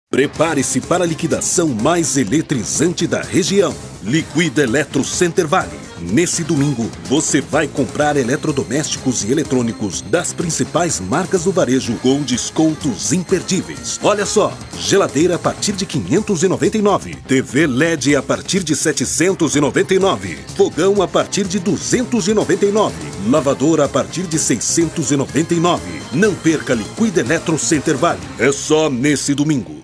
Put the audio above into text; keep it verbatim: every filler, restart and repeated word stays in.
Prepare-se para a liquidação mais eletrizante da região. Liquida Eletro Center Vale. Nesse domingo, você vai comprar eletrodomésticos e eletrônicos das principais marcas do varejo com descontos imperdíveis. Olha só, geladeira a partir de quinhentos e noventa e nove reais, T V L E D a partir de setecentos e noventa e nove reais, fogão a partir de duzentos e noventa e nove reais, lavadora a partir de seiscentos e noventa e nove reais. Não perca Liquida Eletro Center Vale. É só nesse domingo.